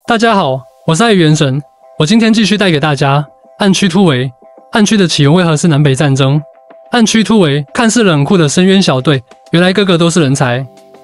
大家好，我是爱元神。我今天继续带给大家暗区突围。暗区的起源为何是南北战争？暗区突围看似冷酷的深渊小队，原来个个都是人才。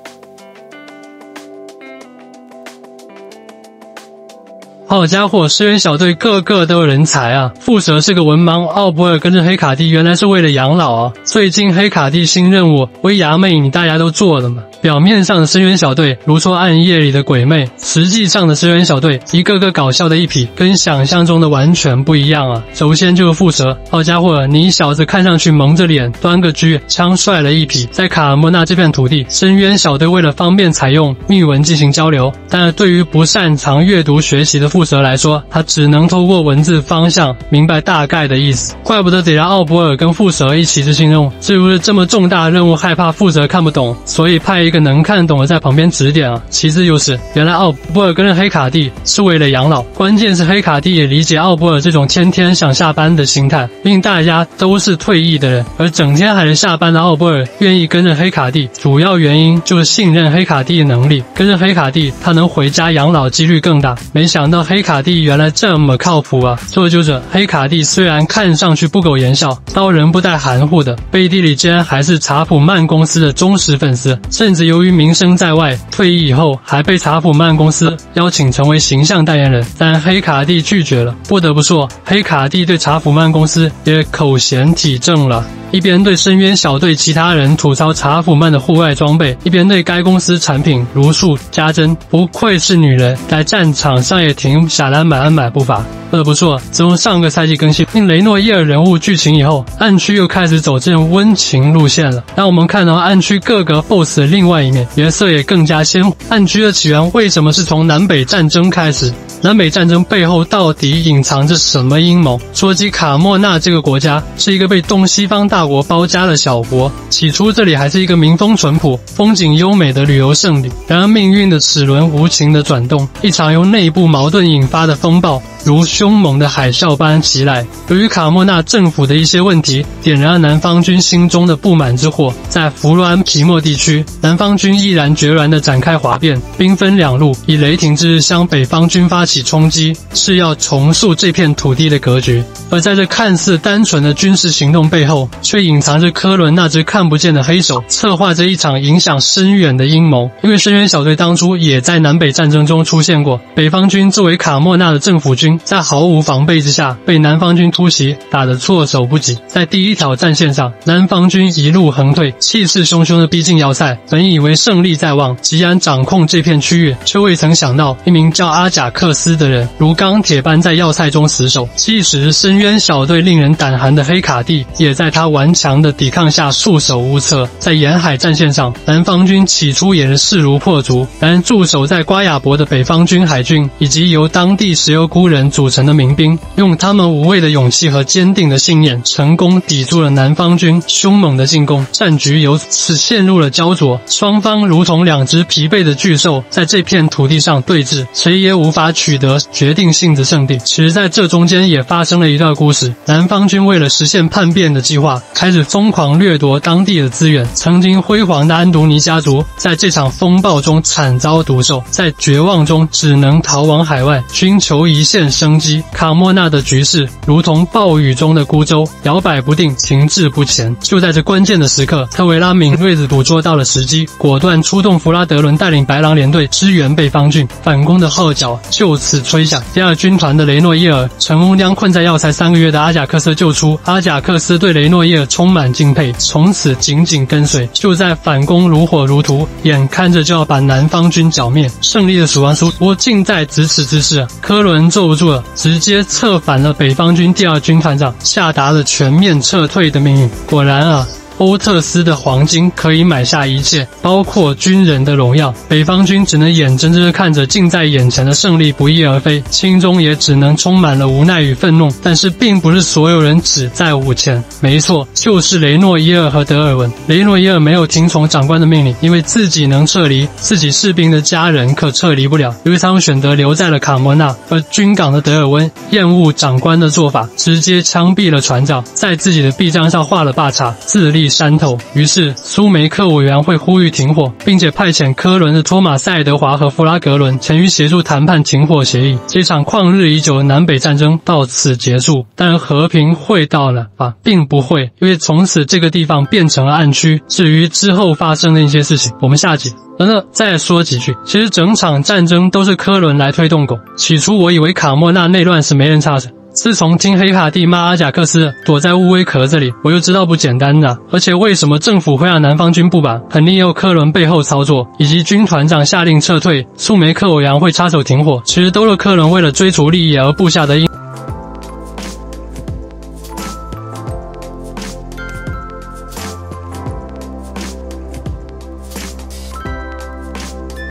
好家伙，深渊小队个个都有人才啊！蝮蛇是个文盲，奥博尔跟着黑卡蒂原来是为了养老啊！最近黑卡蒂新任务威牙妹，你大家都做了吗？表面上的深渊小队如说暗夜里的鬼魅，实际上的深渊小队一个个搞笑的一批，跟想象中的完全不一样啊！首先就是蝮蛇，好家伙，你小子看上去蒙着脸，端个狙，枪帅了一匹。在卡尔莫纳这片土地，深渊小队为了方便采用密文进行交流，但是对于不擅长阅读学习的蝮蛇来说，他只能透过文字方向明白大概的意思。怪不得得让奥博尔跟蝮蛇一起执行任务，是不是这么重大的任务害怕蝮蛇看不懂，所以派一个能看懂的在旁边指点啊？其次就是原来奥博尔跟着黑卡蒂是为了养老，关键是黑卡蒂也理解奥博尔这种天天想下班的心态，毕竟大家都是退役的人，而整天还是下班的奥博尔愿意跟着黑卡蒂，主要原因就是信任黑卡蒂的能力，跟着黑卡蒂他能回家养老几率更大。没想到黑卡蒂原来这么靠谱啊！说就这，黑卡蒂虽然看上去不苟言笑，刀人不带含糊的，背地里竟然还是查普曼公司的忠实粉丝，甚至由于名声在外，退役以后还被查普曼公司邀请成为形象代言人，但黑卡蒂拒绝了。不得不说，黑卡蒂对查普曼公司也口嫌体正了。一边对深渊小队其他人吐槽查普曼的户外装备，一边对该公司产品如数家珍。不愧是女人，在战场上也停下来买步伐。不得不说，自从上个赛季更新雷诺伊尔人物剧情以后，暗区又开始走这种温情路线了，让我们看到暗区各个 BOSS 的另外一面，角色也更加鲜活。暗区的起源为什么是从南北战争开始？南北战争背后到底隐藏着什么阴谋？说起卡莫纳这个国家，是一个被东西方大国包夹的小国，起初这里还是一个民风淳朴、风景优美的旅游胜地。然而命运的齿轮无情的转动，一场由内部矛盾引发的风暴如凶猛的海啸般袭来。由于卡莫纳政府的一些问题，点燃了南方军心中的不满之火。在弗洛安皮莫地区，南方军毅然决然地展开哗变，兵分两路，以雷霆之日向北方军发起冲击，是要重塑这片土地的格局。而在这看似单纯的军事行动背后，却隐藏着科伦那只看不见的黑手，策划着一场影响深远的阴谋。因为深渊小队当初也在南北战争中出现过，北方军作为卡莫纳的政府军，在毫无防备之下被南方军突袭，打得措手不及。在第一条战线上，南方军一路横退，气势汹汹地逼近要塞，本以为胜利在望，即然掌控这片区域，却未曾想到一名叫阿贾克斯的人如钢铁般在要塞中死守。即使深渊小队令人胆寒的黑卡蒂，也在他顽强的抵抗下束手无策。在沿海战线上，南方军起初也是势如破竹，然驻守在瓜亚伯的北方军海军以及由当地石油孤人组成的民兵，用他们无畏的勇气和坚定的信念，成功抵住了南方军凶猛的进攻。战局由此陷入了焦灼，双方如同两只疲惫的巨兽，在这片土地上对峙，谁也无法取得决定性的胜利。其实在这中间也发生了一段故事。南方军为了实现叛变的计划，开始疯狂掠夺当地的资源。曾经辉煌的安东尼家族在这场风暴中惨遭毒手，在绝望中只能逃往海外，寻求一线生机。卡莫纳的局势如同暴雨中的孤舟，摇摆不定，停滞不前。就在这关键的时刻，特维拉敏锐地捕捉到了时机，果断出动弗拉德伦带领白狼联队支援北方军，反攻的号角就此吹响。第二军团的雷诺伊尔成功将困在要塞3个月的阿贾克斯救出。阿贾克斯对雷诺伊尔充满敬佩，从此紧紧跟随。就在反攻如火如荼，眼看着就要把南方军剿灭，胜利的曙光我近在咫尺之势。科伦坐不住了，直接策反了北方军第二军团长，下达了全面撤退的命令。果然啊，欧特斯的黄金可以买下一切，包括军人的荣耀。北方军只能眼睁睁地看着近在眼前的胜利不翼而飞，心中也只能充满了无奈与愤怒。但是并不是所有人只在乎钱，没错，就是雷诺伊尔和德尔文。雷诺伊尔没有听从长官的命令，因为自己能撤离，自己士兵的家人可撤离不了，由于他们选择留在了卡莫纳。而军港的德尔温厌恶长官的做法，直接枪毙了船长，在自己的臂章上画了大叉，自立力山头。于是苏梅克委员会呼吁停火，并且派遣科伦的托马斯·爱德华和弗拉格伦前于协助谈判停火协议。这场旷日已久的南北战争到此结束。但和平会到了吧？并不会，因为从此这个地方变成了暗区。至于之后发生的一些事情，我们下集再说几句。其实整场战争都是科伦来推动拱。起初我以为卡莫纳内乱时没人插手，自从听黑卡蒂骂阿贾克斯躲在乌威壳这里，我就知道不简单的。而且为什么政府会让南方军不满，肯定也有科伦背后操作，以及军团长下令撤退，苏梅克委员会插手停火，其实都是科伦为了追逐利益而布下的阴